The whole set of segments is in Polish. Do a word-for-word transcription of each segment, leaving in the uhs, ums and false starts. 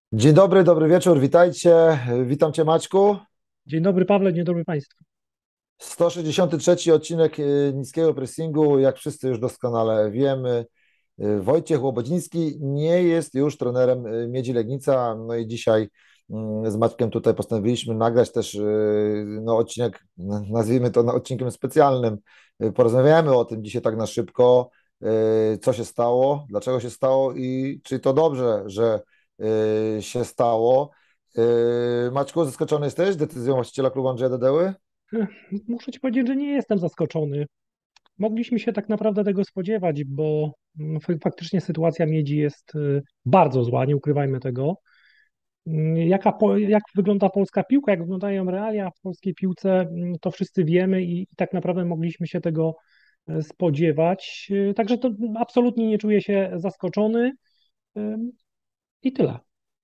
Dzień dobry, dobry wieczór, witajcie. Witam Cię, Maćku. Dzień dobry, Pawle, dzień dobry Państwu. sto sześćdziesiąty trzeci odcinek y, Niskiego Pressingu. Jak wszyscy już doskonale wiemy, y, Wojciech Łobodziński nie jest już trenerem y, Miedzi Legnica. No i dzisiaj mm, z Maćkiem tutaj postanowiliśmy nagrać też y, no, odcinek, n- nazwijmy to no, odcinkiem specjalnym. Y, Porozmawiamy o tym dzisiaj tak na szybko, y, co się stało, dlaczego się stało i czy to dobrze, że y, się stało. Y, Maćku, zaskoczony jesteś decyzją właściciela klubu Andrzeja Dedeły? Ech, Muszę Ci powiedzieć, że nie jestem zaskoczony. Mogliśmy się tak naprawdę tego spodziewać, bo mm, f- faktycznie sytuacja Miedzi jest y, bardzo zła, nie ukrywajmy tego. Mm, Jaka, po- jak wygląda polska piłka, jak wyglądają realia w polskiej piłce, mm, to wszyscy wiemy i, i tak naprawdę mogliśmy się tego e, spodziewać. Y, Także to absolutnie nie czuję się zaskoczony. Ym, I tyle.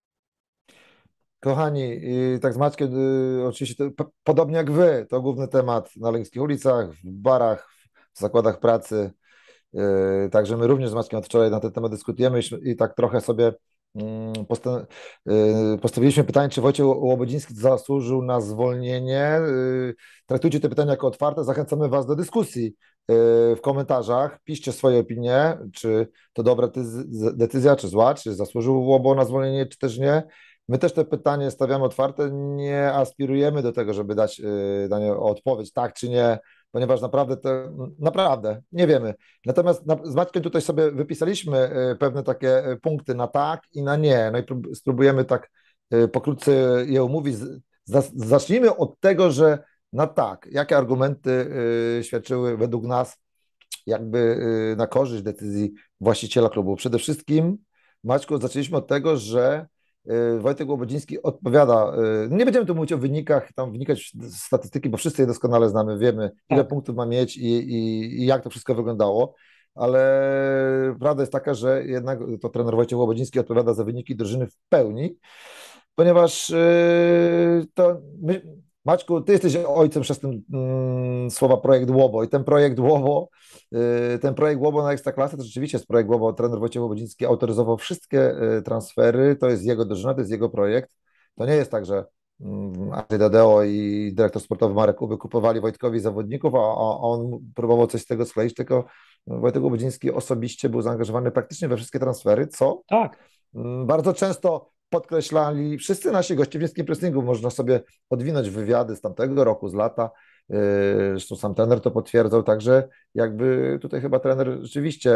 Kochani, i tak z Maćkiem, y, oczywiście to, p- podobnie jak wy, to główny temat na leńskich ulicach, w barach, w zakładach pracy. Y, Także my również z Maćkiem od wczoraj na ten temat dyskutujemy i, i tak trochę sobie mm, posta- y, postawiliśmy pytanie, czy Wojciech Łobodziński zasłużył na zwolnienie. Y, Traktujcie te pytania jako otwarte, zachęcamy was do dyskusji y, w komentarzach. Piszcie swoje opinie, czy to dobra tyz- decyzja, czy zła, czy zasłużył Łobo na zwolnienie, czy też nie. My też te pytanie stawiamy otwarte, nie aspirujemy do tego, żeby dać y, na nie odpowiedź tak czy nie, ponieważ naprawdę, te, naprawdę nie wiemy. Natomiast na, z Maćkiem tutaj sobie wypisaliśmy y, pewne takie y, punkty na tak i na nie. No i prób, spróbujemy tak y, pokrótce je omówić. Z- zas- Zacznijmy od tego, że na tak. Jakie argumenty y, świadczyły według nas jakby y, na korzyść decyzji właściciela klubu? Przede wszystkim, Maćku, zaczęliśmy od tego, że y, Wojtek Łobodziński odpowiada. y, Nie będziemy tu mówić o wynikach, tam wnikać w statystyki, bo wszyscy je doskonale znamy, wiemy, ile Tak. punktów ma mieć i, i, i jak to wszystko wyglądało. Ale prawda jest taka, że jednak to trener Wojciech Łobodziński odpowiada za wyniki drużyny w pełni, ponieważ yy, to my, Maćku, ty jesteś ojcem przez ten mm, słowa projekt Łobo i ten projekt Łobo, yy, ten projekt Łobo na Ekstraklasę to rzeczywiście jest projekt Łobo. Trener Wojciech Łobodziński autoryzował wszystkie yy, transfery, to jest jego drużyna, to jest jego projekt. To nie jest tak, że mm, Andrzej Dadeo i dyrektor sportowy Marek Kuby kupowali Wojtkowi zawodników, a, a on próbował coś z tego skleić, tylko Wojtek Łobodziński osobiście był zaangażowany praktycznie we wszystkie transfery, co Tak. Mm, bardzo często podkreślali wszyscy nasi goście w Niskim Pressingu. Można sobie podwinąć wywiady z tamtego roku, z lata. Yy, Zresztą sam trener to potwierdzał, także jakby tutaj chyba trener rzeczywiście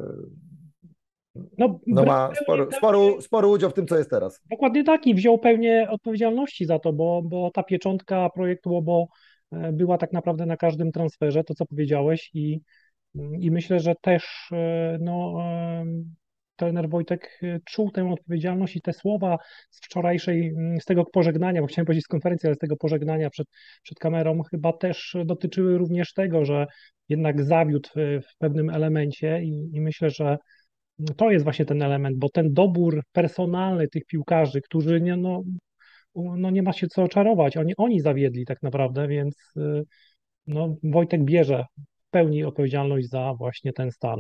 No, no, brał ma pełnię, spory, pełnię spory, spory udział w tym, co jest teraz. Dokładnie tak i wziął pełnię odpowiedzialności za to, bo, bo ta pieczątka projektu Łobo e, była tak naprawdę na każdym transferze, to co powiedziałeś i, i myślę, że też e, no, e, trener Wojtek e, czuł tę odpowiedzialność i te słowa z wczorajszej, m, z tego pożegnania, bo chciałem powiedzieć z konferencji, ale z tego pożegnania przed, przed kamerą chyba też dotyczyły również tego, że jednak zawiódł w, w pewnym elemencie i, i myślę, że to jest właśnie ten element, bo ten dobór personalny tych piłkarzy, którzy nie, no, no nie ma się co czarować, oni, oni zawiedli tak naprawdę, więc y, no, Wojtek bierze w pełni odpowiedzialność za właśnie ten stan,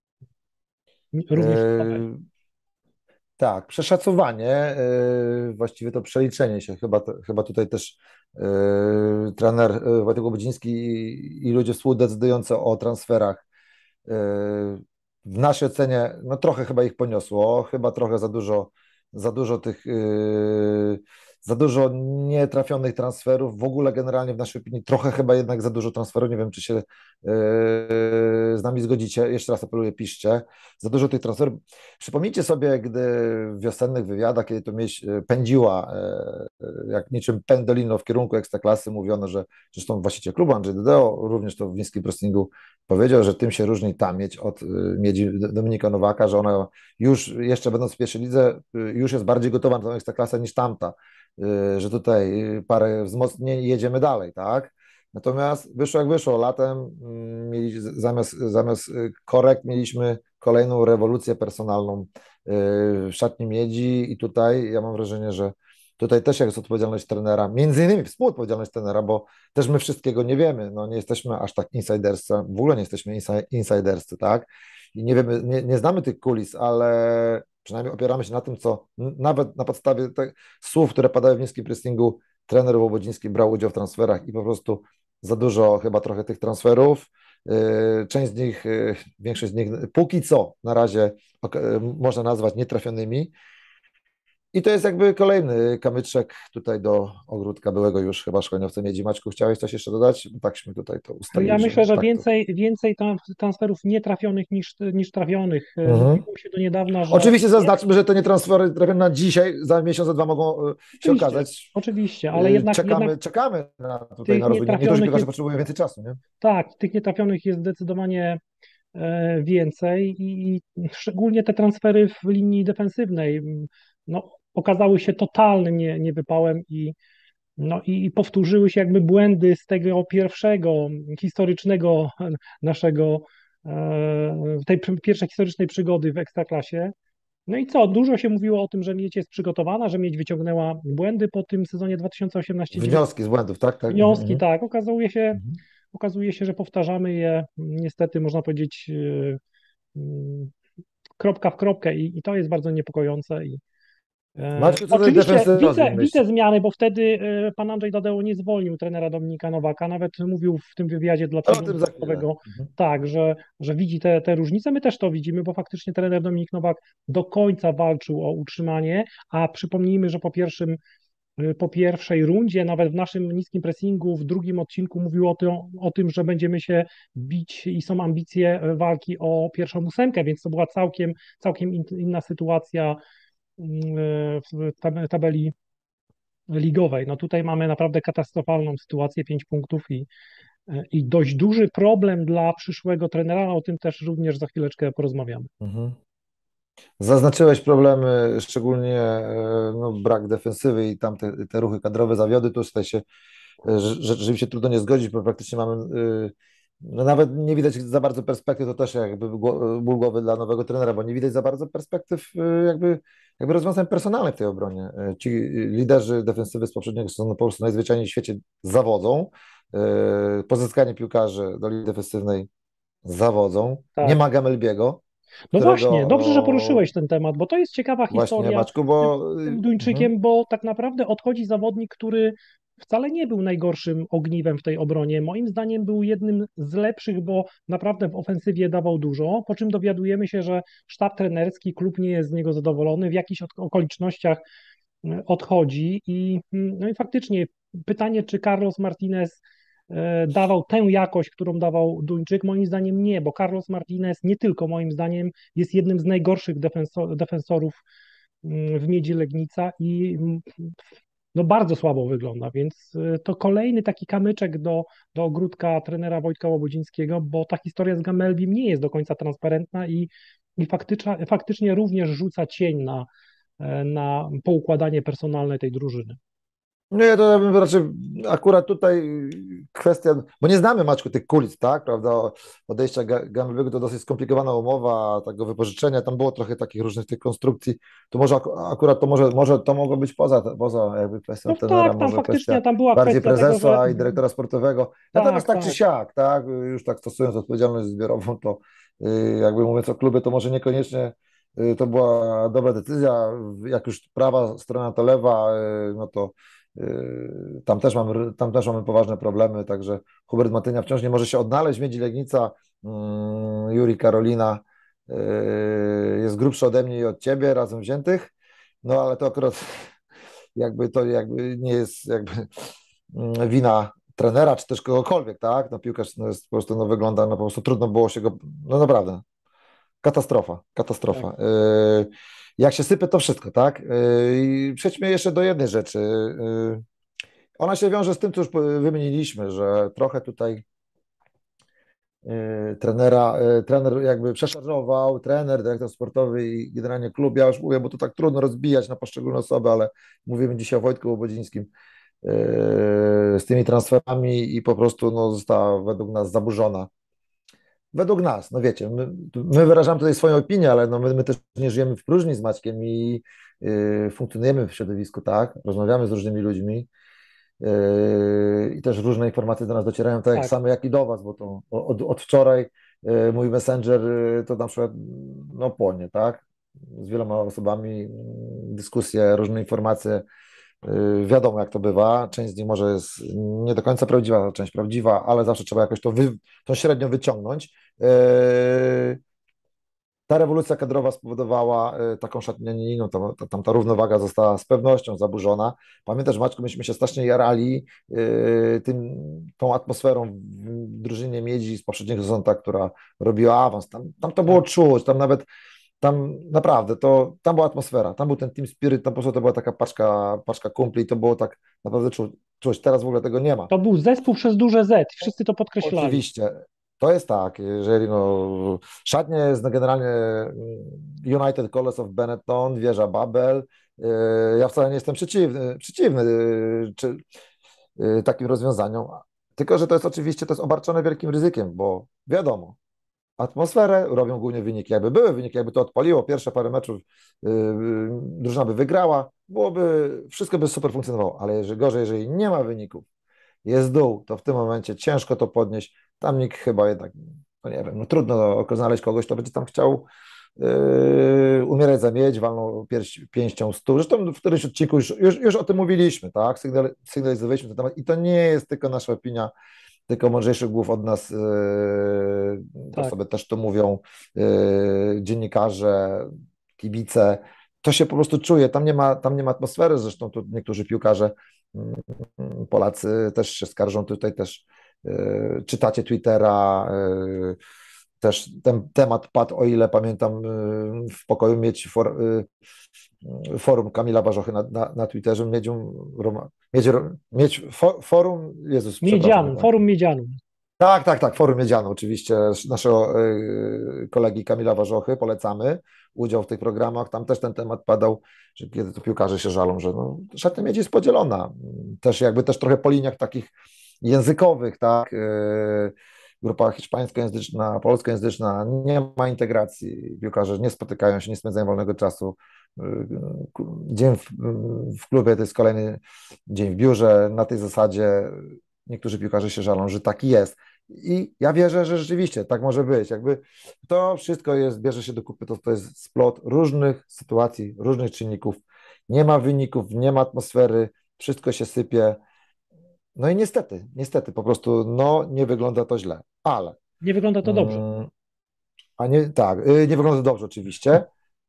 również w tabeli. Yy, tak, przeszacowanie, yy, właściwie to przeliczenie się. Chyba, to, chyba tutaj też yy, trener yy, Wojtek Łobodziński i, i ludzie współdecydujący o transferach Yy, w naszej ocenie, no trochę chyba ich poniosło, chyba trochę za dużo, za dużo tych, yy, za dużo nietrafionych transferów. W ogóle generalnie w naszej opinii trochę chyba jednak za dużo transferów. Nie wiem, czy się yy, z nami zgodzicie. Jeszcze raz apeluję, piszcie. Za dużo tych transferów. Przypomnijcie sobie, gdy w wiosennych wywiadach, kiedy to mieć pędziła yy, jak niczym pendolino w kierunku Ekstraklasy, mówiono, że zresztą właściciel klubu Andrzej Dedeo, również to w niskim pressingu powiedział, że tym się różni ta miedź od y, miedzi Dominika Nowaka, że ona już, jeszcze będąc w pierwszej lidze, y, już jest bardziej gotowa na tą ekstraklasę niż tamta, y, że tutaj y, parę wzmocnień i jedziemy dalej, tak? Natomiast wyszło jak wyszło, latem mm, mieli, zamiast, zamiast y, korekt mieliśmy kolejną rewolucję personalną y, w szatni miedzi i tutaj ja mam wrażenie, że tutaj też jest odpowiedzialność trenera, między innymi współodpowiedzialność trenera, bo też my wszystkiego nie wiemy, no nie jesteśmy aż tak insiderscy, w ogóle nie jesteśmy insi- insiderscy, tak? I nie wiemy, nie, nie znamy tych kulis, ale przynajmniej opieramy się na tym, co n- nawet na podstawie tych słów, które padają w niskim pressingu, trener Łobodziński brał udział w transferach i po prostu za dużo chyba trochę tych transferów. Yy, Część z nich, yy, większość z nich póki co na razie ok, można nazwać nietrafionymi. I to jest jakby kolejny kamyczek tutaj do ogródka byłego już chyba szkoleniowca Miedzi. Maćku, chciałeś coś jeszcze dodać? Takśmy tutaj to Ja ustalili, że myślę, że tak to. więcej, więcej tam transferów nietrafionych niż, niż trafionych. E, Mhm. Mówiło się do niedawna, że Oczywiście jest, zaznaczmy, że to nie transfery trafione na dzisiaj, za miesiąc, za dwa mogą e, się oczywiście, okazać. oczywiście, ale E, jednak, jednak Czekamy, czekamy na, tutaj tych na rozwój. Nie- Niektórzy nietrafionych piłkarze jest, potrzebują więcej czasu, nie? tak, tych nietrafionych jest zdecydowanie e, więcej i, i szczególnie te transfery w linii defensywnej m, no, okazały się totalnym nie, niewypałem i, no, i, i powtórzyły się jakby błędy z tego pierwszego historycznego naszego, e, tej pr- pierwszej historycznej przygody w Ekstraklasie. No i co? Dużo się mówiło o tym, że Miedź jest przygotowana, że Miedź wyciągnęła błędy po tym sezonie dwa tysiące osiemnaście-dziewiętnaście. Wnioski z błędów, tak? Tak. Mhm, Wnioski, mhm. tak. Okazuje się, Mhm. okazuje się, że powtarzamy je niestety, można powiedzieć, yy, yy, kropka w kropkę i, i to jest bardzo niepokojące. I, e, Maćku, co tej oczywiście defensywy widzę, rozwój widzę myślisz? zmiany, bo wtedy e, pan Andrzej Dadeo nie zwolnił trenera Dominika Nowaka. Nawet mówił w tym wywiadzie dla O przeglądu tym za chwilę. sportowego Mhm. tak, że, że widzi te, te różnice. My też to widzimy, bo faktycznie trener Dominik Nowak do końca walczył o utrzymanie, a przypomnijmy, że po pierwszym y, po pierwszej rundzie, nawet w naszym niskim pressingu, w drugim odcinku mówił o tym, o tym, że będziemy się bić i są ambicje walki o pierwszą ósemkę, więc to była całkiem, całkiem in- inna sytuacja mm, w tab- tabeli ligowej. No tutaj mamy naprawdę katastrofalną sytuację, pięć punktów i, i dość duży problem dla przyszłego trenera, o tym też również za chwileczkę porozmawiamy. Mhm. Zaznaczyłeś problemy, szczególnie e, no, brak defensywy i tam te, te ruchy kadrowe, zawiody. Tu tutaj się e, rze- rzeczywiście trudno nie zgodzić, bo praktycznie mamy, e, no nawet nie widać za bardzo perspektyw, to też jakby gło- ból głowy dla nowego trenera, bo nie widać za bardzo perspektyw e, jakby, jakby rozwiązań personalnych w tej obronie. E, Ci liderzy defensywy z poprzedniego sezonu po prostu najzwyczajniej w świecie zawodzą. E, Pozyskanie piłkarzy do linii defensywnej zawodzą. Nie Tak. ma Gamelbiego, No właśnie, dobrze, że którego poruszyłeś ten temat, bo to jest ciekawa właśnie, historia Maćku, z tym, bo z tym y, mhm, Duńczykiem, bo tak naprawdę odchodzi zawodnik, który wcale nie był najgorszym ogniwem w tej obronie. Moim zdaniem był jednym z lepszych, bo naprawdę w ofensywie dawał dużo, po czym dowiadujemy się, że sztab trenerski, klub nie jest z niego zadowolony, w jakichś od- okolicznościach y, odchodzi i, mm, no i faktycznie pytanie, czy Carlos Martinez e, dawał tę jakość, którą dawał Duńczyk? Moim zdaniem nie, bo Carlos Martinez nie tylko moim zdaniem jest jednym z najgorszych defenso- defensorów mm, w Miedzi Legnica i mm, no bardzo słabo wygląda, więc e, to kolejny taki kamyczek do, do ogródka trenera Wojtka Łobodzińskiego, bo ta historia z Gamelbim nie jest do końca transparentna i, i faktycznie, faktycznie również rzuca cień na, e, na poukładanie personalne tej drużyny. nie, to ja bym raczej akurat tutaj kwestia, bo nie znamy, Maćku, tych kulis, tak, prawda, odejścia Ga- Gamblego to dosyć skomplikowana umowa, tego wypożyczenia, tam było trochę takich różnych tych konstrukcji, to może ak- akurat to może, może to mogło być poza, poza jakby kwestią No tenera, tak, tam może kwestia faktycznie tam była bardziej kwestia tego, że prezesa i dyrektora sportowego, natomiast tak, tak czy tak. siak, tak, już tak stosując odpowiedzialność zbiorową, to y, jakby mówiąc o klubie, to może niekoniecznie y, to była dobra decyzja, jak już prawa strona to lewa, y, no to Yy, Tam też mamy, tam też mamy poważne problemy, także Hubert Matynia wciąż nie może się odnaleźć. Miedzi Legnica, yy, Juri Karolina yy, jest grubszy ode mnie i od ciebie razem wziętych, no ale to akurat jakby to jakby nie jest jakby yy, wina trenera czy też kogokolwiek, tak? No piłkarz no jest po prostu no wygląda, no po prostu trudno było się go, no naprawdę, katastrofa, Tak. katastrofa. Yy, Jak się sypie to wszystko, tak? Yy, I przejdźmy jeszcze do jednej rzeczy. Yy, Ona się wiąże z tym, co już wymieniliśmy, że trochę tutaj yy, trenera, yy, trener jakby przeszarżował, trener, dyrektor sportowy i generalnie klub. Ja już mówię, bo to tak trudno rozbijać na poszczególne osoby, ale mówimy dzisiaj o Wojtku Łobodzińskim yy, z tymi transferami i po prostu no, została według nas zaburzona. Według nas, no wiecie, my, my wyrażamy tutaj swoją opinię, ale no my, my też nie żyjemy w próżni z Maćkiem i yy, funkcjonujemy w środowisku, tak? Rozmawiamy z różnymi ludźmi. Yy, i też różne informacje do nas docierają, tak jak Tak. same jak i do Was, bo to od, od wczoraj yy, mój messenger yy, to na przykład no płonie, tak? z wieloma osobami dyskusje, różne informacje. Yy, Wiadomo, jak to bywa. Część z nich może jest nie do końca prawdziwa, część prawdziwa, ale zawsze trzeba jakoś to wy, tą średnią wyciągnąć. Yy, Ta rewolucja kadrowa spowodowała y, taką szatnię, a nie inną, tam, tam ta równowaga została z pewnością zaburzona. Pamiętasz, Maćku, myśmy się strasznie jarali y, tym, tą atmosferą w drużynie Miedzi z poprzedniego sezonu, ta, która robiła awans. Tam, tam to było Tak. czuć, tam nawet, tam naprawdę, to, tam była atmosfera, tam był ten team spirit, tam po prostu to była taka paczka, paczka kumpli i to było tak naprawdę czuć. czuć. Teraz w ogóle tego nie ma. To był zespół przez duże Z, wszyscy to podkreślali. Oczywiście. To jest tak, jeżeli no, szatnia jest no, generalnie mm, United Colors of Benetton, wieża Babel. Yy, Ja wcale nie jestem przeciwny, przeciwny yy, czy, yy, takim rozwiązaniom, tylko że to jest oczywiście to jest obarczone wielkim ryzykiem, bo wiadomo, atmosferę robią głównie wyniki. Jakby były wyniki, jakby to odpaliło, pierwsze parę meczów yy, drużyna by wygrała, byłoby, wszystko by super funkcjonowało, ale jeżeli gorzej, jeżeli nie ma wyników, jest dół, to w tym momencie ciężko to podnieść. Tam nikt chyba jednak, no nie wiem, no trudno znaleźć kogoś, kto będzie tam chciał yy, umierać za miedź, walną pierś, pięścią stół. Zresztą w którymś odcinku już, już, już o tym mówiliśmy, tak? Sygnal, sygnalizowaliśmy ten temat i to nie jest tylko nasza opinia, tylko mądrzejszych głów od nas, yy, to Tak. sobie też to mówią yy, dziennikarze, kibice. To się po prostu czuje, tam nie ma, tam nie ma atmosfery, zresztą tu niektórzy piłkarze mm, Polacy też się skarżą, tutaj też yy, czytacie Twittera, yy, też ten temat padł, o ile pamiętam, yy, w pokoju mieć for, yy, forum Kamila Barzochy na, na, na Twitterze, Miedzium, Roma, mieć, mieć fo, forum, Jezus, przepraszam. Miedzianum, Forum Miedzianum. Tak, tak, tak, Forum Miedziano, oczywiście, naszego yy, kolegi Kamila Warzochy, polecamy udział w tych programach, tam też ten temat padał, że kiedy to piłkarze się żalą, że no, szatnia miedzi jest podzielona, też jakby też trochę po liniach takich językowych, tak, yy, grupa hiszpańskojęzyczna, polskojęzyczna, nie ma integracji, piłkarze nie spotykają się, nie spędzają wolnego czasu, yy, dzień w, w klubie to jest kolejny dzień w biurze, na tej zasadzie niektórzy piłkarze się żalą, że tak jest. I ja wierzę, że rzeczywiście tak może być. Jakby to wszystko jest, bierze się do kupy, to, to jest splot różnych sytuacji, różnych czynników. Nie ma wyników, nie ma atmosfery, wszystko się sypie. No i niestety, niestety, po prostu no, nie wygląda to źle. Ale, Nie wygląda to dobrze. mm, a nie, tak, y, nie wygląda dobrze oczywiście,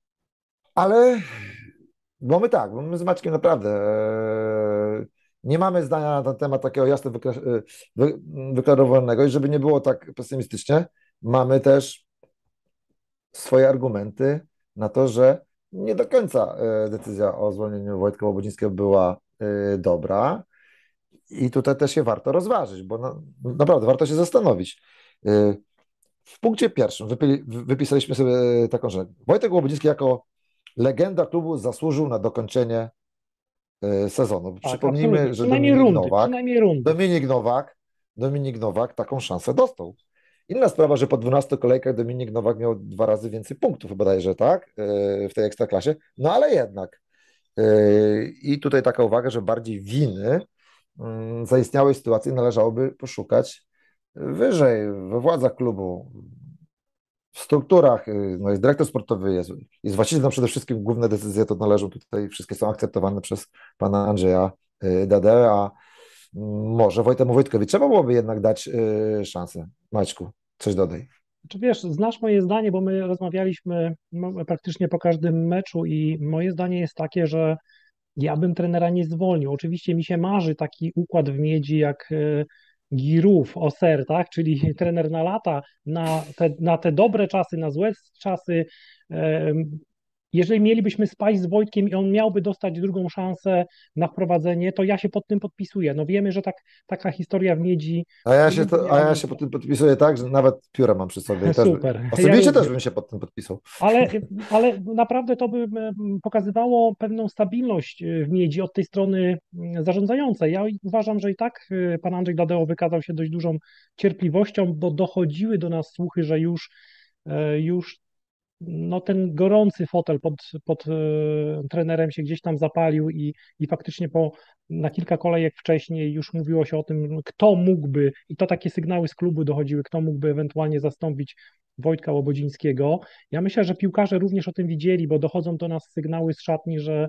ale bo my tak, bo my z Maćkiem naprawdę e, nie mamy zdania na ten temat takiego jasno wykre- e, wy, wyklarowanego i żeby nie było tak pesymistycznie, mamy też swoje argumenty na to, że nie do końca e, decyzja o zwolnieniu Wojtka Łobodzińskiego była e, dobra i tutaj też się warto rozważyć, bo na, naprawdę warto się zastanowić. E, W punkcie pierwszym wypi, wypisaliśmy sobie taką rzecz. Wojtek Łobodziński jako legenda klubu zasłużył na dokończenie e, sezonu. Tak, absolutnie. Przypomnijmy, że Przynajmniej Dominik rundy, Nowak, przynajmniej rundy. Dominik Nowak, Dominik Nowak taką szansę dostał. Inna sprawa, że po dwunastu kolejkach Dominik Nowak miał dwa razy więcej punktów bodajże, tak? E, W tej ekstraklasie. No ale jednak. E, I tutaj taka uwaga, że bardziej winy mm, zaistniałej sytuacji należałoby poszukać wyżej, we władzach klubu, w strukturach, y, no jest dyrektor sportowy, jest, jest właściciel, no przede wszystkim główne decyzje to należą tutaj, wszystkie są akceptowane przez pana Andrzeja y, Dadę, a mm, może Wojtemu Wojtkowi trzeba byłoby jednak dać y, szansę. Maćku, coś dodaj. Czy wiesz, znasz moje zdanie, bo my rozmawialiśmy no, praktycznie po każdym meczu i moje zdanie jest takie, że ja bym trenera nie zwolnił. Oczywiście mi się marzy taki układ w Miedzi jak e, Giroud, Auxerre, tak? Czyli trener na lata, na te, na te dobre czasy, na złe czasy. e, Jeżeli mielibyśmy spaść z Wojtkiem i on miałby dostać drugą szansę na wprowadzenie, to ja się pod tym podpisuję. No wiemy, że tak, taka historia w Miedzi A ja no, się, nigdy to, miała a ja się miejsce. pod tym podpisuję tak, że nawet pióra mam przy sobie i też, by- Super, ja osobiście też również. bym się pod tym podpisał. Ale, ale naprawdę to by mm, pokazywało pewną stabilność y, w Miedzi od tej strony mm, zarządzającej. Ja uważam, że i tak y, pan Andrzej Dadeo wykazał się dość dużą cierpliwością, bo dochodziły do nas słuchy, że już, e, już no, ten gorący fotel pod, pod e, trenerem się gdzieś tam zapalił i, i faktycznie po, na kilka kolejek wcześniej już mówiło się o tym, kto mógłby, i to takie sygnały z klubu dochodziły, kto mógłby ewentualnie zastąpić Wojtka Łobodzińskiego. Ja myślę, że piłkarze również o tym widzieli, bo dochodzą do nas sygnały z szatni, że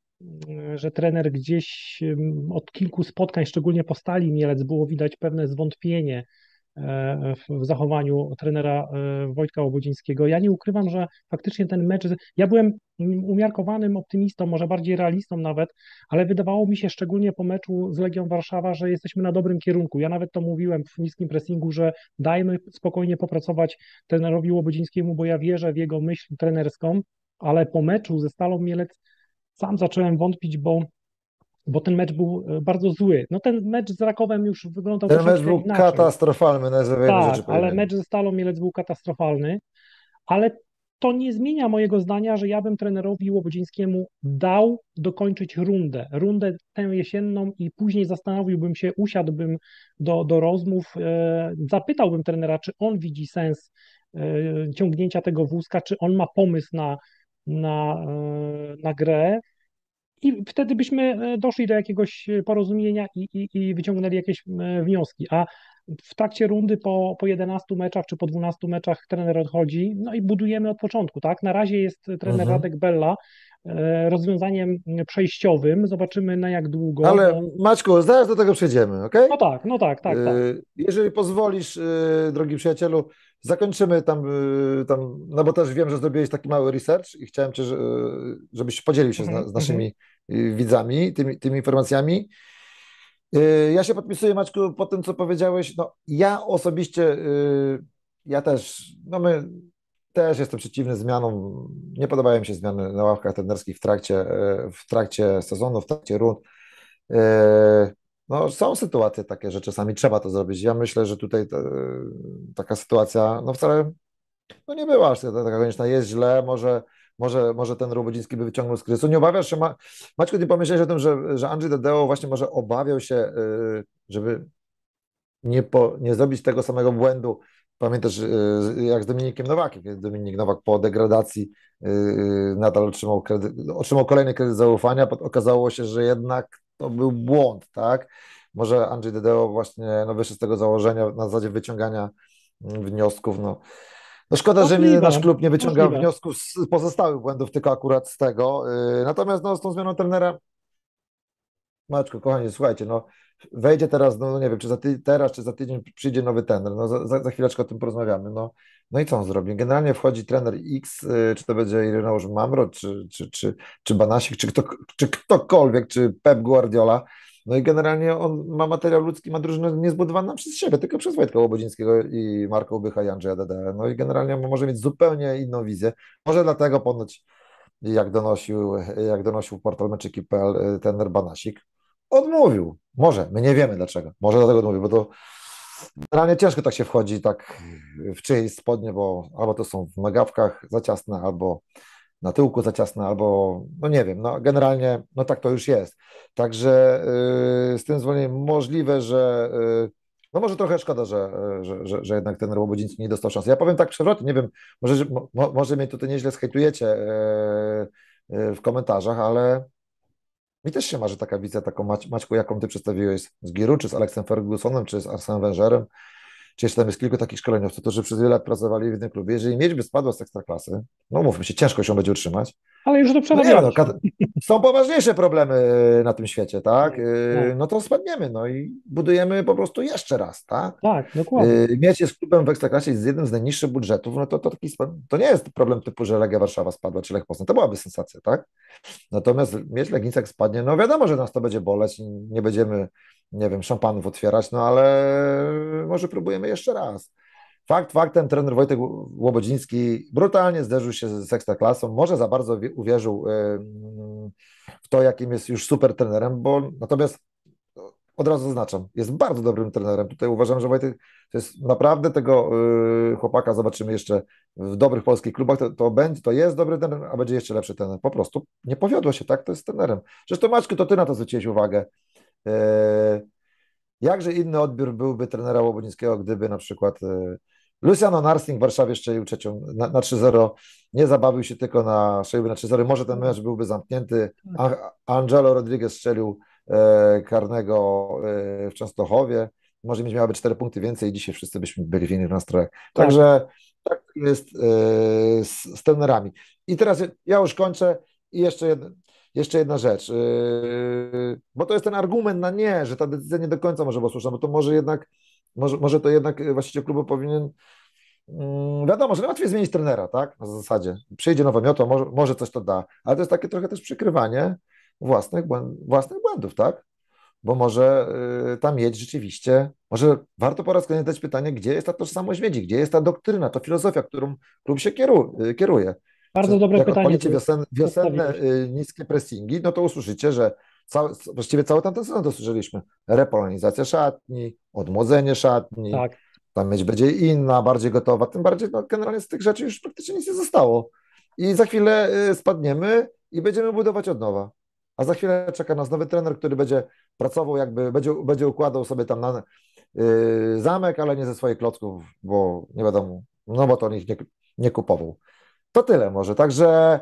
że trener gdzieś em, od kilku spotkań, szczególnie po Stali Mielec, było widać pewne zwątpienie e, w w zachowaniu trenera e, Wojtka Łobodzińskiego. Ja nie ukrywam, że faktycznie ten mecz, ja byłem mm, umiarkowanym optymistą, może bardziej realistą nawet, ale wydawało mi się szczególnie po meczu z Legią Warszawa, że jesteśmy na dobrym kierunku. Ja nawet to mówiłem w niskim pressingu, że dajmy spokojnie popracować trenerowi Łobodzińskiemu, bo ja wierzę w jego myśl trenerską, ale po meczu ze Stalą Mielec sam zacząłem wątpić, bo, bo ten mecz był e, bardzo zły. No ten mecz z Rakowem już wyglądał Ten mecz troszeczkę był inaczej. katastrofalny, nazwijmy Tak, rzeczy po ale imieniu. mecz ze Stalą Mielec był katastrofalny, ale to nie zmienia mojego zdania, że ja bym trenerowi Łobodzińskiemu dał dokończyć rundę, rundę tę jesienną i później zastanowiłbym się, usiadłbym do, do rozmów, e, zapytałbym trenera, czy on widzi sens e, ciągnięcia tego wózka, czy on ma pomysł na, na, e, na grę. I wtedy byśmy e, doszli do jakiegoś e, porozumienia i, i, i wyciągnęli jakieś e, wnioski. A w trakcie rundy po, po jedenastu meczach czy po dwunastu meczach trener odchodzi, no i budujemy od początku, tak? Na razie jest trener Mhm. Radek Bella e, rozwiązaniem przejściowym. Zobaczymy na jak długo, Ale bo Maćku, zaraz do tego przejdziemy, ok? no tak, no tak, tak, tak. Jeżeli pozwolisz, y, drogi przyjacielu, zakończymy tam, y, tam, no bo też wiem, że zrobiłeś taki mały research i chciałem cię, że- żebyś podzielił się z, Mhm, na, z mhm. naszymi y, widzami tymi, tymi informacjami. Y, Ja się podpisuję, Maćku, po tym, co powiedziałeś. No, ja osobiście, y, ja też, no my też jestem przeciwny zmianom. Nie podobają mi się zmiany na ławkach trenerskich w trakcie, y, w trakcie sezonu, w trakcie rund. Y, No, są sytuacje takie, że czasami trzeba to zrobić. Ja myślę, że tutaj ta, taka sytuacja, no wcale no nie była aż taka konieczna. Jest źle, może, może, może ten Robodziński by wyciągnął z kryzysu. Nie obawiasz się, Ma... Maćku, nie pomyślałeś o tym, że, że Andrzej Dedeo właśnie może obawiał się, y, żeby nie, po, nie zrobić tego samego błędu. Pamiętasz, y, jak z Dominikiem Nowakiem, kiedy Dominik Nowak po degradacji y, y, nadal otrzymał, kredyt, otrzymał kolejny kredyt zaufania, pot- okazało się, że jednak to był błąd, tak? Może Andrzej Dedeo właśnie no, wyszedł z tego założenia na zasadzie wyciągania mm, wniosków. No. No szkoda, że mi- nasz Możliwe, klub nie wyciąga możliwe. wniosków z pozostałych błędów, tylko akurat z tego. Y, Natomiast no, z tą zmianą trenera Maczko, kochani, słuchajcie, no wejdzie teraz, no nie wiem, czy za ty, teraz, czy za tydzień przyjdzie nowy trener, no za, za za chwileczkę o tym porozmawiamy, no, no i co on zrobi? Generalnie wchodzi trener X, y, czy to będzie Ireneusz Mamro, czy, czy, czy, czy Banasik, czy, kto, czy ktokolwiek, czy Pep Guardiola, no i generalnie on ma materiał ludzki, ma drużynę niezbudowaną przez siebie, tylko przez Wojtka Łobodzińskiego i Marka Ubycha i Andrzeja Dede, no i generalnie może mieć zupełnie inną wizję, może dlatego ponoć jak donosił, jak donosił portal meczyki kropka pe el trener Banasik, odmówił. Może, my nie wiemy dlaczego. Może dlatego odmówił, bo to generalnie ciężko tak się wchodzi tak w czyjeś spodnie, bo albo to są w nogawkach za ciasne, albo na tyłku za ciasne, albo no nie wiem, no generalnie no tak to już jest. Także yy, z tym zwolnieniem możliwe, że yy, no może trochę szkoda, że, yy, że, że, że jednak ten Łobodziński nie dostał szansy. Ja powiem tak przewrotnie, nie wiem, może, że- mo, może mnie tutaj nieźle skejtujecie yy, yy, w komentarzach, ale mi też się marzy taka wizja, taką Mać, Maćku, jaką ty przedstawiłeś z Giroud, czy z Aleksem Fergusonem, czy z Arsenem Wengerem, czy jeszcze tam jest kilku takich szkoleniowców, którzy przez wiele lat pracowali w jednym klubie. Jeżeli mieć by spadła z ekstraklasy, no mówmy się, ciężko się będzie utrzymać. Ale już to No nie wiem, no, przerabialiśmy. kat- są poważniejsze problemy na tym świecie, tak? No, no, Yy, No to spadniemy, no i budujemy po prostu jeszcze raz, tak? tak, dokładnie. Yy, Mieć jest klubem w ekstraklasie z jednym z najniższych budżetów, no to, to, taki, spa- to nie jest problem typu, że Legia Warszawa spadła, czy Lech Poznań, to byłaby sensacja, tak? Natomiast mieć Legnica jak spadnie, no wiadomo, że nas to będzie boleć i nie będziemy, nie wiem, szampanów otwierać, no ale może próbujemy jeszcze raz. Fakt faktem, trener Wojtek Łobodziński brutalnie zderzył się z Ekstraklasą, może za bardzo wie- uwierzył ym, w to, jakim jest już super trenerem, bo natomiast od razu zaznaczam, jest bardzo dobrym trenerem. Tutaj uważam, że Wojtek to jest naprawdę tego y, chłopaka zobaczymy jeszcze w dobrych polskich klubach, to, to będzie, to jest dobry trener, a będzie jeszcze lepszy trener. Po prostu nie powiodło się, tak? To jest trenerem. Zresztą Maćku, to ty na to zwróciłeś uwagę. Y, Jakże inny odbiór byłby trenera Łobodzińskiego, gdyby na przykład y, Luciano Narsing w Warszawie strzelił trzecią na, na trzy zero, nie zabawił się tylko na strzeliłby na trzy zero, może ten mecz byłby zamknięty. Tak. A, Angelo Rodriguez strzelił e, karnego e, w Częstochowie, może mieć miałaby cztery punkty więcej i dzisiaj wszyscy byśmy byli w innych nastrojach. Tak. Także Tak jest e, z, z trenerami. I teraz ja już kończę i jeszcze jedna, jeszcze jedna rzecz, e, bo to jest ten argument na nie, że ta decyzja nie do końca może była słuszna, bo to może jednak, może, może to jednak właściciel klubu powinien, mm, wiadomo, że łatwiej zmienić trenera, tak, na zasadzie, przyjdzie nowe miotło, może, może coś to da, ale to jest takie trochę też przykrywanie własnych, błęd, własnych błędów, tak? Bo może y, ta miedź rzeczywiście, może warto po raz kolejny zadać pytanie, gdzie jest ta tożsamość miedzi, gdzie jest ta doktryna, ta filozofia, którą klub się kieru, y, kieruje. Bardzo Czy dobre jak pytanie odpalicie tu wiosen, wiosenne postawiłeś. y, niskie pressingi, no to usłyszycie, że cały, właściwie cały tamten sezon to słyszeliśmy. Repolonizacja szatni, odmłodzenie szatni, Tak. ta miedź będzie inna, bardziej gotowa, tym bardziej no, generalnie z tych rzeczy już praktycznie nic nie zostało. I za chwilę y, spadniemy i będziemy budować od nowa. A za chwilę czeka nas nowy trener, który będzie pracował, jakby będzie, będzie układał sobie tam na y, zamek, ale nie ze swoich klocków, bo nie wiadomo, no bo to nikt nie, nie kupował. To tyle może. Także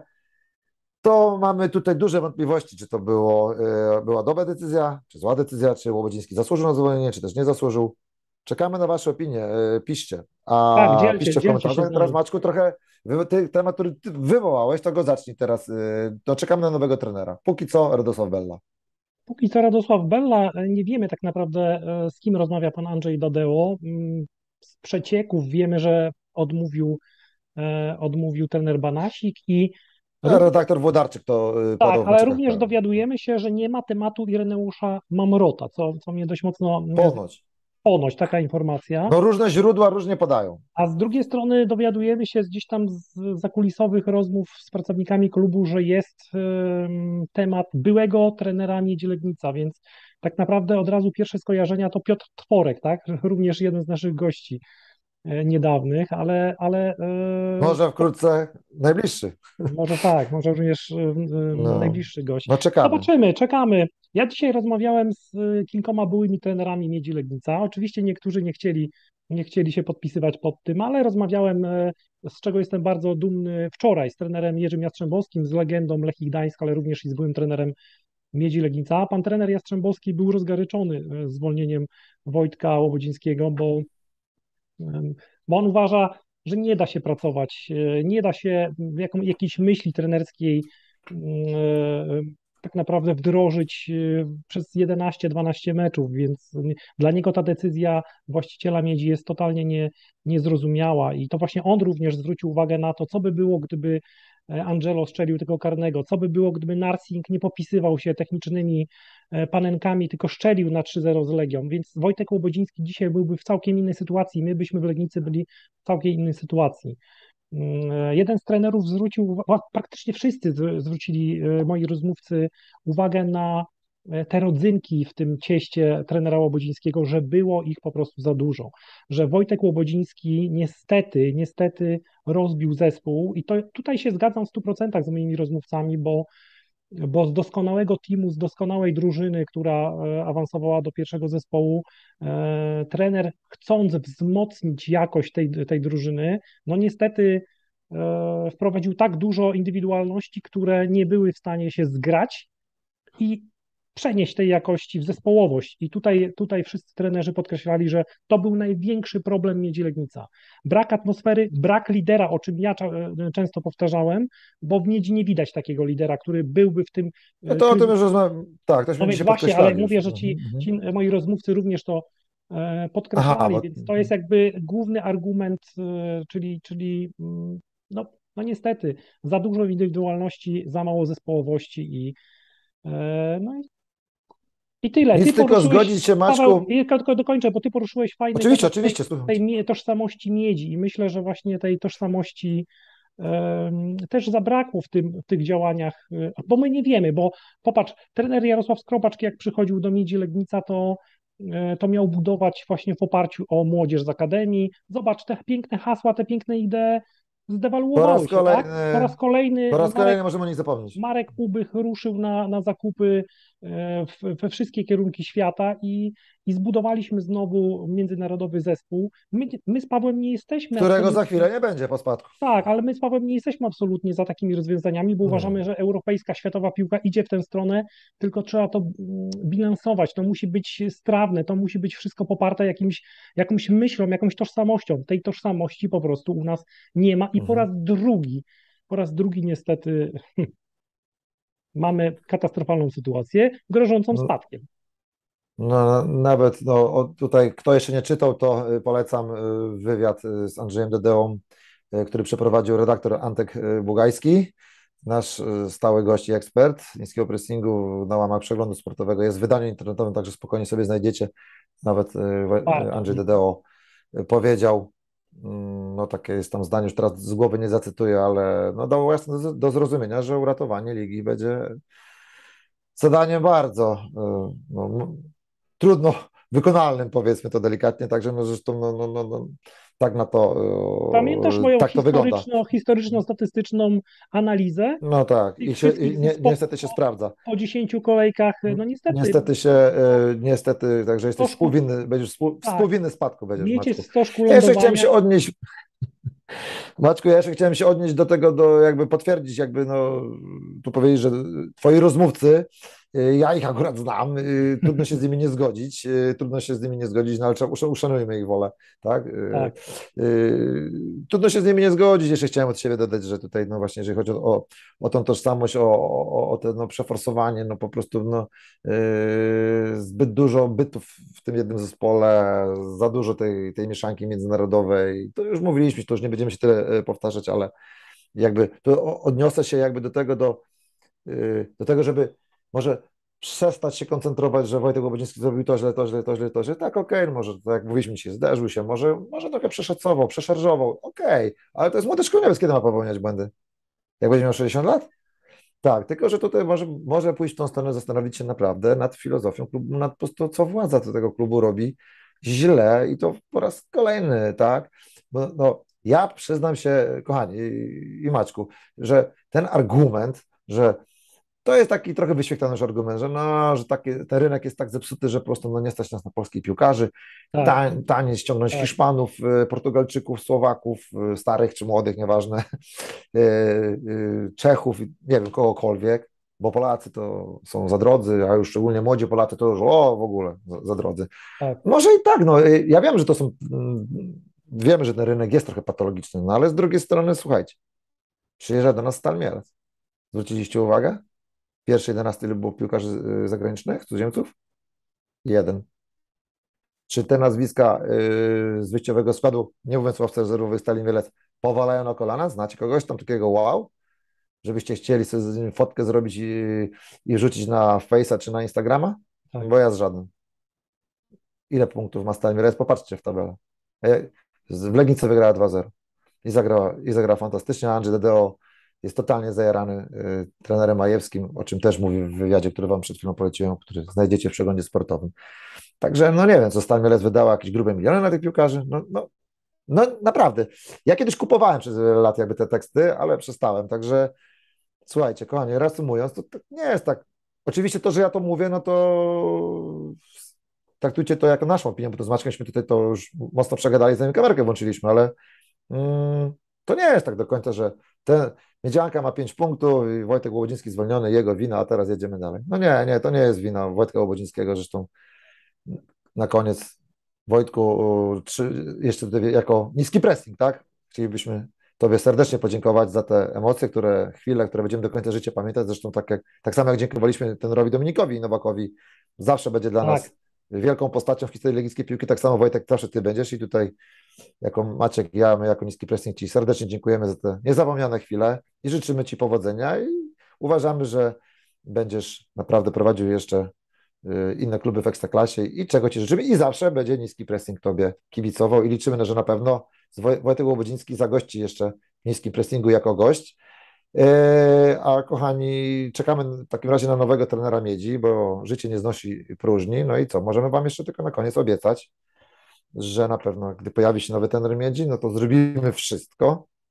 to mamy tutaj duże wątpliwości, czy to było, y, była dobra decyzja, czy zła decyzja, czy Łobodziński zasłużył na zwolnienie, czy też nie zasłużył. Czekamy na Wasze opinie, y, piszcie. Tak, A dzielcie, piszcie w dzielcie się komentarzach. z Teraz nami. Maczku trochę wy- ty, temat, który ty wywołałeś, to go zacznij teraz. y, To czekamy na nowego trenera. Póki co Radosław Bella. Póki co Radosław Bella, e, nie wiemy tak naprawdę, e, z kim rozmawia pan Andrzej Dadeo. Mm, Z przecieków wiemy, że odmówił, e, odmówił trener Banasik i A również, redaktor Włodarczyk to y, tak, podał w ale meczach również pełni. dowiadujemy się, że nie ma tematu Ireneusza Mamrota, co, co mnie dość mocno e, Ponoć. ponoć, taka informacja. No różne źródła różnie podają. A z drugiej strony dowiadujemy się z gdzieś tam z zakulisowych rozmów z pracownikami klubu, że jest em, temat byłego trenera Miedzi Legnica, więc tak naprawdę od razu pierwsze skojarzenia to Piotr Tworek, tak? Również jeden z naszych gości e, niedawnych, ale, ale e, Może wkrótce najbliższy. może tak, może również e, e, No, najbliższy gość. no czekamy. Zobaczymy, czekamy. Ja dzisiaj rozmawiałem z e, kilkoma byłymi trenerami Miedzi Legnica. Oczywiście niektórzy nie chcieli, nie chcieli się podpisywać pod tym, ale rozmawiałem, e, z czego jestem bardzo dumny, wczoraj z trenerem Jerzym Jastrzębowskim, z legendą Lechii Gdańsk, ale również i z byłym trenerem Miedzi Legnica. Pan trener Jastrzębowski był rozgoryczony e, zwolnieniem Wojtka Łobodzińskiego, bo bo on uważa, że nie da się pracować, e, nie da się jaką, jakiejś myśli trenerskiej mm, e, tak naprawdę wdrożyć e, przez jedenaście dwanaście meczów, więc dla niego ta decyzja właściciela Miedzi jest totalnie nie, niezrozumiała i to właśnie on również zwrócił uwagę na to, co by było, gdyby e, Angelo strzelił tego karnego, co by było, gdyby Narsing nie popisywał się technicznymi e, panenkami, tylko szczelił na trzy zero z Legią, więc Wojtek Łobodziński dzisiaj byłby w całkiem innej sytuacji, my byśmy w Legnicy byli w całkiem innej sytuacji. Mm, e, Jeden z trenerów zwrócił, uwa- praktycznie wszyscy z- zwrócili, e, moi rozmówcy, uwagę na e, te rodzynki w tym cieście trenera Łobodzińskiego, że było ich po prostu za dużo, że Wojtek Łobodziński niestety, niestety rozbił zespół i to tutaj się zgadzam w stu procentach z moimi rozmówcami, bo bo z doskonałego teamu, z doskonałej drużyny, która e, awansowała do pierwszego zespołu, e, trener chcąc wzmocnić jakość tej, tej drużyny, no niestety e, wprowadził tak dużo indywidualności, które nie były w stanie się zgrać i przenieść tej jakości w zespołowość. I tutaj, tutaj wszyscy trenerzy podkreślali, że to był największy problem Miedzi Legnica. Brak atmosfery, brak lidera, o czym ja cza- często powtarzałem, bo w Miedzi nie widać takiego lidera, który byłby w tym No e, to o tym klubie. już rozmawiam. Tak, tośmy No więc dzisiaj właśnie, ale podkreślali już. mówię, że Mhm, ci, mhm. ci moi rozmówcy również to e, Aha, podkreślali, bo więc to jest jakby główny argument, e, czyli, czyli mm, no, no niestety za dużo indywidualności, za mało zespołowości i e, no i tyle. Ty nic tylko poruszyłeś, zgodzić się, Paweł, Maćku. ja tylko dokończę, bo ty poruszyłeś fajny Oczywiście, temat tej, oczywiście, słucham tej cię. mie- tożsamości miedzi i myślę, że właśnie tej tożsamości em, też zabrakło w tym, w tych działaniach, y, bo my nie wiemy, bo popatrz, trener Jarosław Skrobaczki jak przychodził do Miedzi Legnica, to e, to miał budować właśnie w oparciu o młodzież z Akademii. Zobacz te piękne hasła, te piękne idee, Po raz zdewaluowały się, tak? Po kolejny, raz kolejny po raz Marek kolejny możemy o nich zapomnieć. Marek Ubych ruszył na, na zakupy e, w, we wszystkie kierunki świata i, i zbudowaliśmy znowu międzynarodowy zespół. My, my z Pawłem nie jesteśmy Którego za absolutnie, chwilę nie będzie po spadku. tak, ale my z Pawłem nie jesteśmy absolutnie za takimi rozwiązaniami, bo Nie. uważamy, że europejska, światowa piłka idzie w tę stronę, tylko trzeba to mm, bilansować, to musi być strawne, to musi być wszystko poparte jakimś, jakąś myślą, jakąś tożsamością. Tej tożsamości po prostu u nas nie ma i po raz Mhm. drugi, po raz drugi niestety mamy katastrofalną sytuację, grożącą No, spadkiem. no, nawet no, o, tutaj, kto jeszcze nie czytał, to y, polecam y, wywiad y, z Andrzejem Dedeą, y, który przeprowadził redaktor Antek y, Bugajski, nasz y, stały gość i ekspert niskiego pressingu na łamach przeglądu sportowego. Jest w wydaniu internetowym, także spokojnie sobie znajdziecie. Nawet y, Wa- y, Warto. Andrzej Dedeo y, powiedział, mm, no takie jest tam zdanie, już teraz z głowy nie zacytuję, ale no, dało jasno do, do zrozumienia, że uratowanie ligi będzie zadaniem bardzo y, no, trudno wykonalnym, powiedzmy to delikatnie, także no zresztą no, no, no, no, tak na to, Pamiętasz yy, moją tak to wygląda. historyczno, historyczno-statystyczną analizę? No tak, Tych i, się, wszystkich i nie, zespołów niestety się po, sprawdza. po dziesięciu kolejkach, no niestety, Niestety się, yy, niestety, także jesteś stożku, współwinny, będziesz współ, tak, współwinny spadku będziesz, miecie w Maczku. stożku Ja jeszcze chciałem się lądowania, odnieść, Maczku, ja jeszcze chciałem się odnieść do tego, do jakby potwierdzić, jakby no, tu powiedzieć, że twoi rozmówcy, y, ja ich akurat znam, y, trudno się z nimi nie zgodzić, y, trudno się z nimi nie zgodzić, no ale trzeba, usz- uszanujmy ich wolę, tak? Y, tak, y, Trudno się z nimi nie zgodzić, jeszcze chciałem od siebie dodać, że tutaj, no właśnie, jeżeli chodzi o, o, o tą tożsamość, o, o, o to no, przeforsowanie, no po prostu, no, y, zbyt dużo bytów w tym jednym zespole, za dużo tej, tej mieszanki międzynarodowej, to już mówiliśmy, to już nie będziemy się tyle e, powtarzać, ale jakby to o- odniosę się jakby do tego, do, y, do tego, żeby może przestać się koncentrować, że Wojtek Łobodziński zrobił to źle, to źle, to źle, to źle. Tak, okej, no może tak jak mówiliśmy się, zderzył się, może, może trochę przeszacował, przeszarżował, okej, ale to jest młody szkoleniowiec, kiedy ma popełniać błędy? Jak będzie miał sześćdziesiąt lat? Tak, tylko że tutaj może, może pójść w tą stronę, zastanowić się naprawdę nad filozofią klubu, nad po prostu co władza do tego klubu robi źle i to po raz kolejny, tak? Bo, no, ja przyznam się, kochani i, i Maćku, że ten argument, że to jest taki trochę wyświetlany już argument, że no, że taki, ten rynek jest tak zepsuty, że po prostu no, nie stać nas na polskich piłkarzy, tak, tań, taniej ściągnąć tak, Hiszpanów, y, Portugalczyków, Słowaków, y, starych czy młodych, nieważne, y, y, Czechów, nie wiem, kogokolwiek, bo Polacy to są za drodzy, a już szczególnie młodzi Polacy to już o, w ogóle za, za drodzy. tak, Może i tak, no, y, ja wiem, że to są, mm, wiemy, że ten rynek jest trochę patologiczny, no ale z drugiej strony, słuchajcie, przyjeżdża do nas Stal Mielec. Zwróciliście uwagę? Pierwszy jedenasty ilu było piłkarzy y, zagranicznych, cudzoziemców? Jeden. Czy te nazwiska y, z wyjściowego składu, nie mówiąc o ławce rezerwowej Stali Mielec, powalają na kolana? Znacie kogoś tam takiego wow? Żebyście chcieli sobie z nim fotkę zrobić i, i rzucić na Face'a czy na Instagrama? tak, Bo ja z żadnym. Ile punktów ma Stal Mielec? Popatrzcie w tabelę. E, z- W Legnicy wygrała dwa zero. I zagrała, i zagrała fantastycznie. Andrzej Dedeo jest totalnie zajarany y, trenerem Majewskim, o czym też mówił w wywiadzie, który Wam przed chwilą poleciłem, który znajdziecie w przeglądzie sportowym. Także no nie wiem, co Stal Mielec wydała jakieś grube miliony na tych piłkarzy. No, no, no naprawdę. Ja kiedyś kupowałem przez wiele lat jakby te teksty, ale przestałem. Także słuchajcie, kochani, reasumując, to, to nie jest tak. Oczywiście to, że ja to mówię, no to traktujcie to jako naszą opinię, bo to z Maćkemśmy tutaj to już mocno przegadali, zanim kamerkę włączyliśmy, ale mm, to nie jest tak do końca, że ten Miedzianka ma pięć punktów i Wojtek Łobodziński zwolniony, jego wina, a teraz jedziemy dalej. No nie, nie, to nie jest wina Wojtka Łobodzińskiego, zresztą na koniec Wojtku, trzy, jeszcze tutaj jako niski pressing, tak? Chcielibyśmy Tobie serdecznie podziękować za te emocje, które, chwile, które będziemy do końca życia pamiętać. Zresztą tak, jak, tak samo jak dziękowaliśmy tenorowi Dominikowi Nowakowi, zawsze będzie dla tak. nas wielką postacią w historii legickiej piłki. Tak samo Wojtek, zawsze Ty będziesz i tutaj jako Maciek, ja, my jako niski pressing Ci serdecznie dziękujemy za te niezapomniane chwile i życzymy Ci powodzenia i uważamy, że będziesz naprawdę prowadził jeszcze y, inne kluby w Ekstraklasie i czego Ci życzymy i zawsze będzie niski pressing Tobie kibicował i liczymy, że na pewno Woj- Wojtek Łobodziński zagości jeszcze w niskim pressingu jako gość. E, A kochani, czekamy w takim razie na nowego trenera Miedzi, bo życie nie znosi próżni. No i co, możemy Wam jeszcze tylko na koniec obiecać, że na pewno, gdy pojawi się nowy trener Miedzi, no to zrobimy wszystko,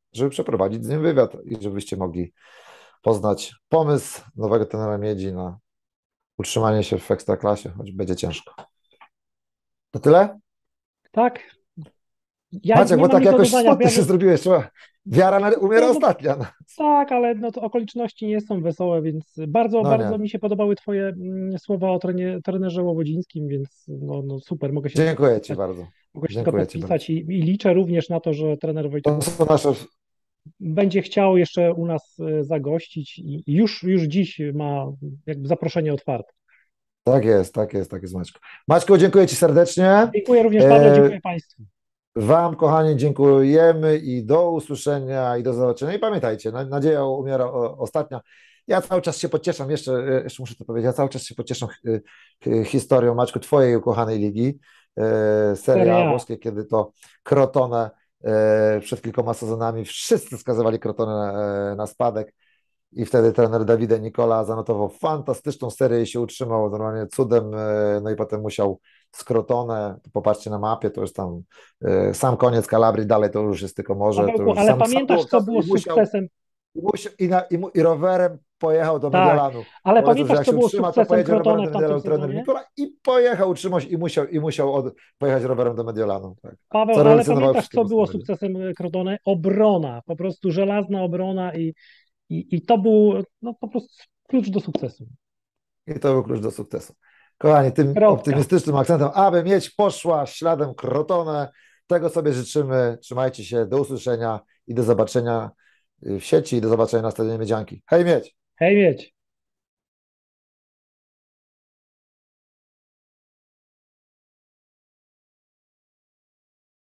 żeby przeprowadzić z nim wywiad i żebyście mogli poznać pomysł nowego trenera Miedzi na utrzymanie się w Ekstraklasie, choć będzie ciężko. To tyle? Tak, ja Maciek, nie bo mam tak nic do jakoś dodania. smutny Wiem, się zrobiłeś. Trzeba... Wiara na... umiera no, no, ostatnia. No, tak, ale no to okoliczności nie są wesołe, więc bardzo, no bardzo nie. mi się podobały Twoje mm, słowa o trenie, trenerze Łobodzińskim, więc no, no super, mogę się tylko Dziękuję Ci podpisać, bardzo. mogę się tylko Dziękuję Ci bardzo. podpisać i, i liczę również na to, że trener Wojtek To są nasze... będzie chciał jeszcze u nas e, zagościć i i już, już dziś ma jakby zaproszenie otwarte. Tak jest, tak jest, tak jest, Maćku. Maćku, dziękuję Ci serdecznie. Dziękuję również bardzo, E, dziękuję Państwu. Wam, kochani, dziękujemy i do usłyszenia i do zobaczenia. I pamiętajcie, na- nadzieja umiera o, ostatnia. Ja cały czas się pocieszam, jeszcze, e, jeszcze muszę to powiedzieć, ja cały czas się pocieszam e, e, historią, Maćku, Twojej ukochanej ligi, e, Serie Serie A A. włoskie, kiedy to Crotone e, przed kilkoma sezonami wszyscy skazywali Crotone e, na spadek. I wtedy trener Davide Nicola zanotował fantastyczną serię i się utrzymał normalnie cudem, e, no i potem musiał z Crotone, popatrzcie na mapie, to już tam e, sam koniec Kalabrii, dalej to już jest tylko morze, to Pawełku, już ale sam, sam pamiętasz, było co czasu było i musiał, sukcesem? i, musiał, i, na, i, mu- i rowerem pojechał do Tak, Mediolanu. ale Powiedział, że pamiętasz, jak co się było utrzyma, to sukcesem pojedzie rowerem Crotone do w tamtym Mediolanu trener sezonie? Nicola i pojechał utrzymał się i musiał, i musiał od, pojechać rowerem do Mediolanu. Tak. Paweł, Co ale relacjonował pamiętasz, wszystkie co było postawy. sukcesem Crotone? Obrona, po prostu żelazna obrona i, i, i to był no, po prostu klucz do sukcesu. I to był klucz do sukcesu. Kochani, tym Kropka. optymistycznym akcentem, aby mieć poszła śladem Crotone, tego sobie życzymy. Trzymajcie się, do usłyszenia i do zobaczenia w sieci i do zobaczenia na Stadionie Miedzianki. Hej Miedź! Hej, mieć.